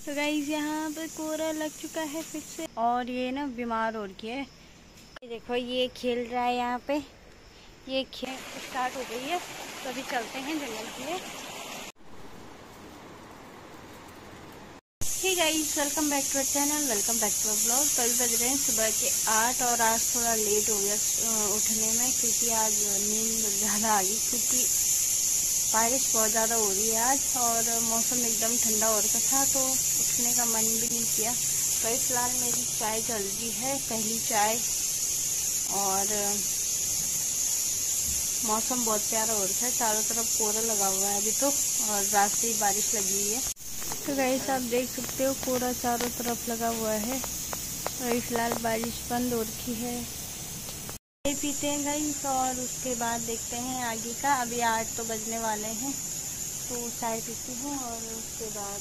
तो गाइस यहाँ पे कोहरा लग चुका है फिर से, और ये ना बीमार हो रही है। ये देखो ये खेल रहा है यहाँ पे, ये खेल स्टार्ट हो गई है। तो अभी चलते हैं जंगल के लिए। Hey guys, welcome back to our channel, welcome back to our blog. तो अभी बज रहे हैं सुबह के 8 और आज थोड़ा लेट हो गया उठने में, क्योंकि आज नींद ज़्यादा आ गई, क्योंकि बारिश बहुत ज़्यादा हो रही है आज और मौसम एकदम ठंडा हो रखा था, तो उठने का मन भी नहीं किया। तो फिलहाल मेरी चाय चल रही है, पहली चाय, और मौसम बहुत प्यारा हो रखा है, चारों तरफ कोहरा लगा हुआ है अभी तो, और रात से ही बारिश लगी हुई है। तो गाइस आप देख सकते हो कोहरा चारों तरफ लगा हुआ है, और अभी फिलहाल बारिश बंद हो रखी है। चाय पीते हैं गाइस और उसके बाद देखते हैं आगे का। अभी 8 तो बजने वाले हैं, तो चाय पीती हूँ और उसके बाद।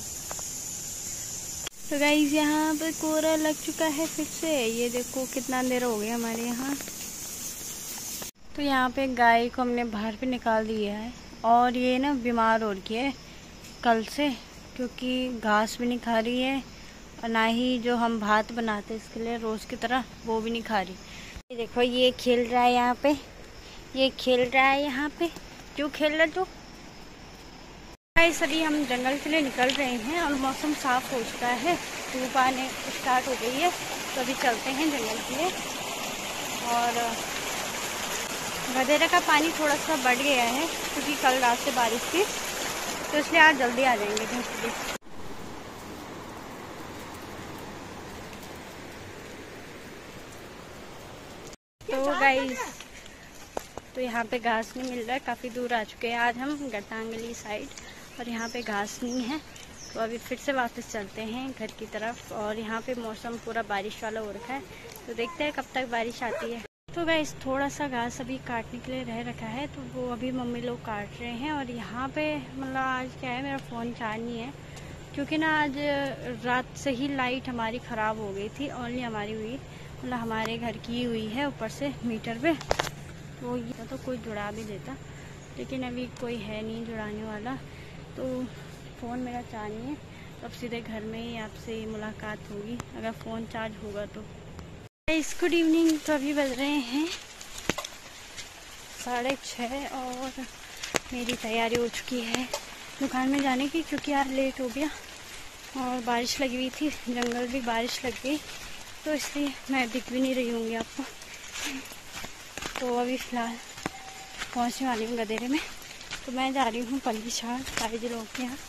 तो गाइस यहाँ पे कोहरा लग चुका है फिर से, ये देखो कितना अंधेरा हो गया हमारे यहाँ। तो यहाँ पे गाय को हमने बाहर पे निकाल दिया है, और ये ना बीमार हो रही है कल से, क्योंकि घास भी नहीं खा रही है, और ना ही जो हम भात बनाते इसके लिए रोज़ की तरह वो भी नहीं खा रही। ये देखो ये खेल रहा है यहाँ पे, ये खेल रहा है यहाँ पे। क्यों खेल रहा तू? गाइस अभी हम जंगल के लिए निकल रहे हैं और मौसम साफ हो चुका है, धूप आने स्टार्ट हो गई है। तो अभी चलते हैं जंगल के लिए। और गदेरा का पानी थोड़ा सा बढ़ गया है, क्योंकि कल रात से बारिश थी, तो इसलिए आज जल्दी आ जाएंगे घर के लिए। तो गाइस तो यहाँ पे घास नहीं मिल रहा है, काफ़ी दूर आ चुके हैं आज हम गटांगली साइड, और यहाँ पे घास नहीं है। तो अभी फिर से वापस चलते हैं घर की तरफ, और यहाँ पे मौसम पूरा बारिश वाला हो रखा है, तो देखते हैं कब तक बारिश आती है। तो गाइस थोड़ा सा घास अभी काटने के लिए रह रखा है, तो वो अभी मम्मी लोग काट रहे हैं। और यहाँ पे मतलब आज क्या है, मेरा फ़ोन चार्ज नहीं है, क्योंकि ना आज रात से ही लाइट हमारी ख़राब हो गई थी। ओनली हमारी हुई, मतलब हमारे घर की हुई है ऊपर से मीटर पे, वो ये तो कोई जुड़ा भी देता, लेकिन अभी कोई है नहीं जुड़ाने वाला, तो फ़ोन मेरा चार्ज नहीं है। तो अब सीधे घर में ही आपसे मुलाकात होगी अगर फ़ोन चार्ज होगा तो। Good evening. तो अभी बज रहे हैं 6:30 और मेरी तैयारी हो चुकी है दुकान में जाने की, क्योंकि आज लेट हो गया और बारिश लगी हुई थी, जंगल भी बारिश लग गई, तो इसलिए मैं दिख भी नहीं रही होंगी आपको। तो अभी फ़िलहाल पहुंचने वाली हूँ गदेरे में। तो मैं जा रही हूँ पल्लीछाल ताइज लोग के यहाँ,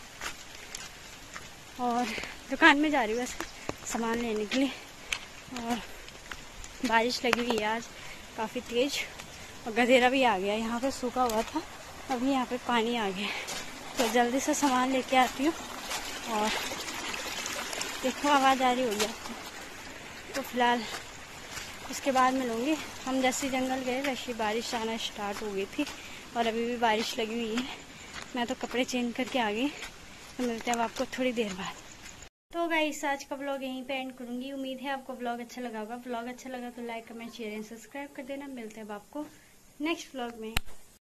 और दुकान में जा रही हूँ वैसे सामान लेने के लिए। और बारिश लगी हुई है आज काफ़ी तेज़, और गधेरा भी आ गया, यहाँ पे सूखा हुआ था, अभी यहाँ पे पानी आ गया। तो जल्दी से सामान लेके आती हूँ, और देखो आवाज़ आ रही होगी आपको। तो फिलहाल उसके बाद मिलूँगी। हम जैसे जंगल गए वैसे बारिश आना स्टार्ट हो गई थी, और अभी भी बारिश लगी हुई है। मैं तो कपड़े चेंज करके आ गई, तो मिलते हैं आपको थोड़ी देर बाद। तो गाइस आज का ब्लॉग यहीं पे एंड करूंगी। उम्मीद है आपको ब्लॉग अच्छा लगा होगा। ब्लॉग अच्छा लगा तो like comment share and subscribe कर देना। मिलते हैं अब आपको नेक्स्ट ब्लॉग में।